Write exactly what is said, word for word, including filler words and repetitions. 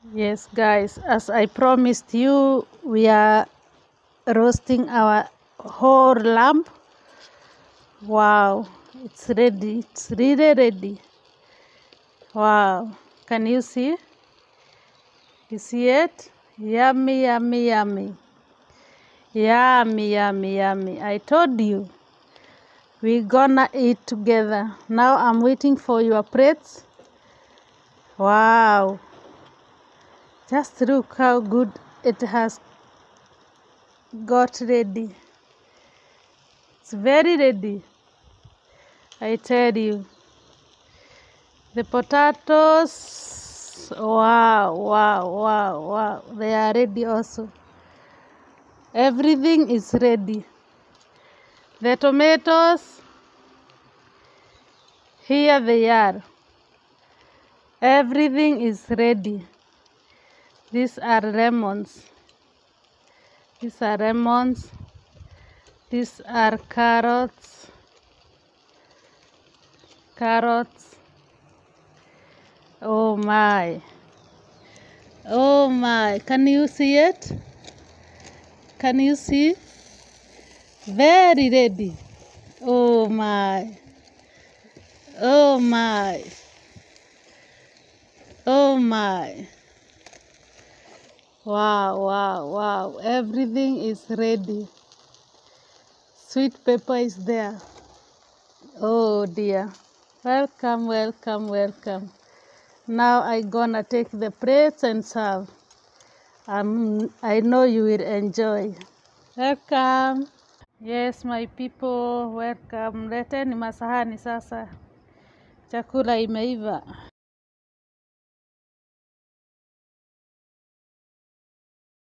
Yes, guys, as I promised you, we are roasting our whole lamb. Wow, it's ready. It's really ready. Wow, can you see? You see it? Yummy, yummy, yummy. Yummy, yummy, yummy. I told you. We're gonna eat together. Now I'm waiting for your plates. Wow. Just look how good it has got ready. It's very ready. I tell you. The potatoes, wow, wow, wow, wow. They are ready also. Everything is ready. The tomatoes, here they are. Everything is ready. These are lemons. These are lemons. These are carrots. Carrots. Oh my. Oh my. Can you see it? Can you see? Very ready. Oh my. Oh my. Oh my. Wow, wow, wow. Everything is ready. Sweet pepper is there. Oh dear. Welcome, welcome, welcome. Now I gonna take the plates and serve. Um, I know you will enjoy. Welcome. Yes, my people, welcome. Leteni masahani sasa. Chakula imeiva.